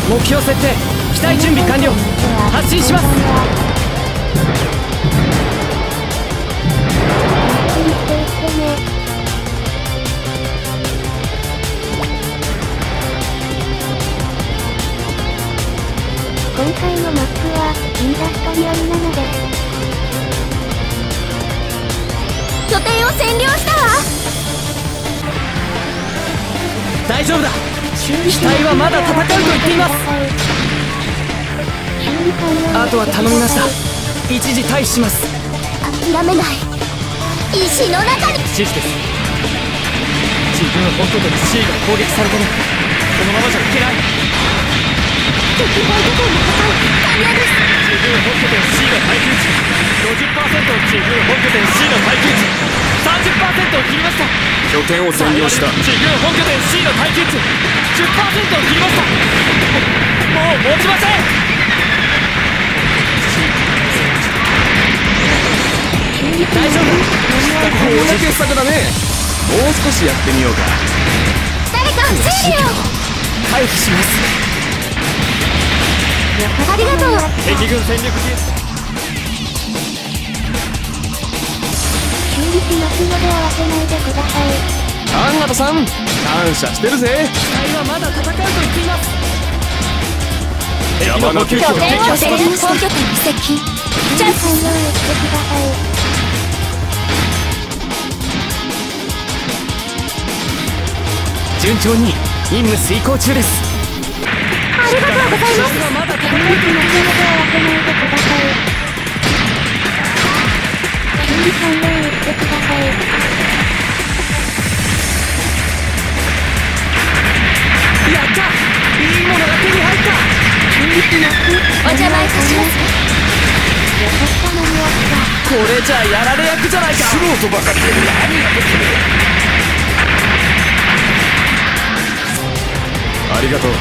目標設定、機体準備完了。発進します。 今回のマップはインダストリアル7です。拠点を占領したわ。 大丈夫だ。機体はまだ戦うと言っています。あとは頼みました。一時退避します。 諦めない。石の中に。 指示です。自分本拠点 C が攻撃されてる。このままじゃいけない。 敵本拠点の破壊完了です。 自分本拠点 C の耐久値 50%。 自分本拠点 C の耐久値 30% を切りました。 拠点を占領した。 自分本拠点 C の耐久値 10% を切りました。もう持ちません。大丈夫。 おなけさくだね。もう少しやってみようか。 誰か修理を。 回避します。 ありがとう。 敵軍戦力修理しますので慌てないでください。 アンガトさん、感謝してるぜ。 機体はまだ戦うと言っています。 邪魔な敵拠点を占領した。本拠点に接近。チャンスを用意してください。 順調に任務遂行中です。 ありがとうございます。 まだ戦うと言っています。 ので慌てないでください。修理完了してください。 やった。いいものが手に入った。 修理します。お邪魔いたします。よかった間に合った。 これじゃやられ役じゃないか。 素人ばかりで何ができる。ありがとう。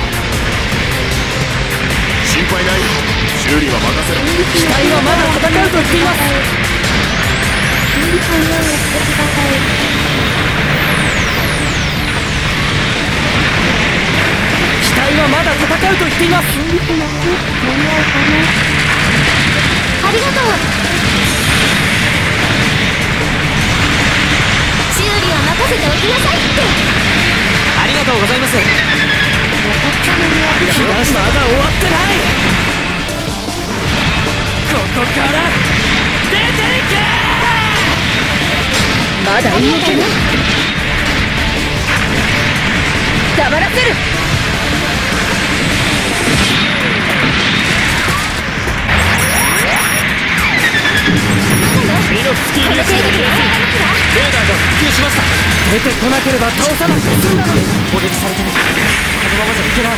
心配ない。修理は任せろ。 機体はまだ戦うと言っています。 修理完了してください。 機体はまだ戦うと言っています。 修理します。間に合うかな。ありがとう。修理は任せておきなさいって。 ありがとうございます。 よかった間に合った。 まだ終わってない。ここから出ていけ。 まだいいかな。黙らせる。 ミノフスキー粒子のレーダーが復旧しました。出てこなければ倒さなくて済んだのに。攻撃されてる。このままじゃいけない。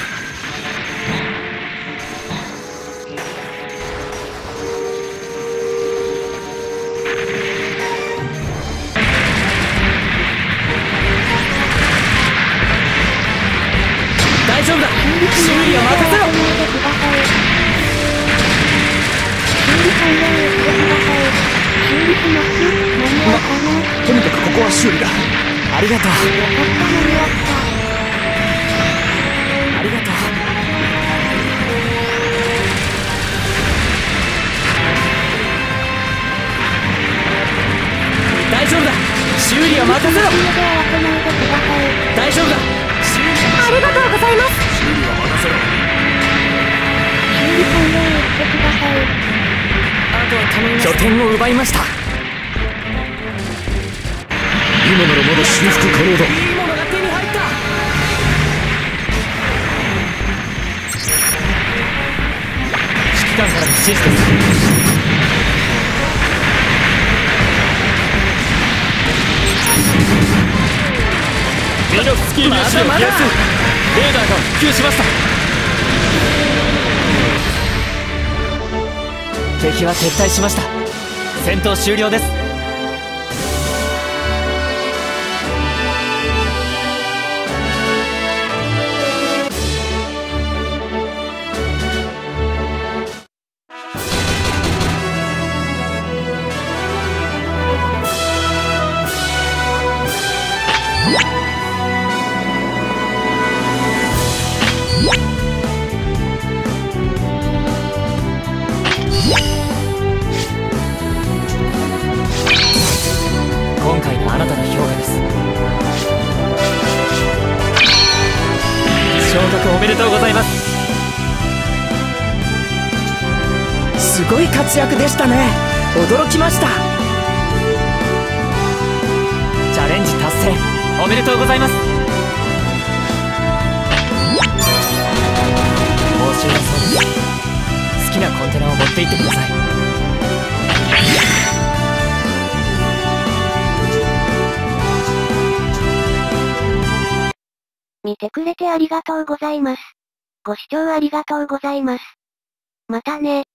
大丈夫だ。修理は任せろ。 とにかくここは修理だ。 ありがとう。ありがとう。大丈夫だ。修理は任せろ。大丈夫だ。修理。 ありがとうございます。 修理は任せろ。 修理完了してください。 あとは頼みます。拠点を奪いました。 今ならまだ修復可能だ。 いいものが手に入った。指揮官からの指示です。ミノフスキー粒子の気圧。レーダーが復旧しました。敵は撤退しました。戦闘終了です。 躍おめでとうございます。 すごい活躍でしたね。驚きました。 チャレンジ達成おめでとうございます。報酬はそうです。好きなコンテナを持って行ってください。 見てくれてありがとうございます。ご視聴ありがとうございます。またね。